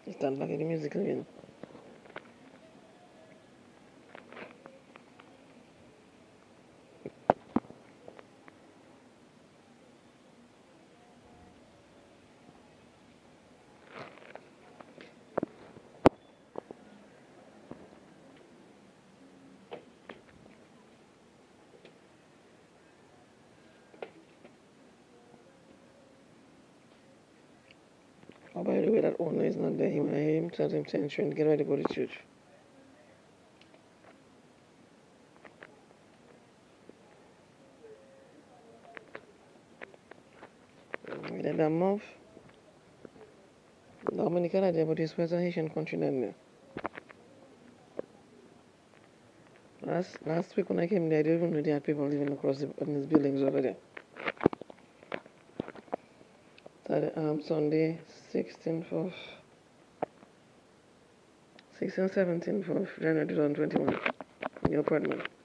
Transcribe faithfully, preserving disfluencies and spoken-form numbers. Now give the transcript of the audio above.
Stand back in the music again. Oh, by the way, that owner is not there. He might hear him tell him trying to get ready to go to church. Let that mouth. Dominican idea, but this was a Haitian country down there. Last last week when I came there, I didn't even know they had people living across the, in these buildings over there. Saturday, um, Sunday, sixteenth of sixteenth, seventeenth of January two thousand twenty-one. In your apartment.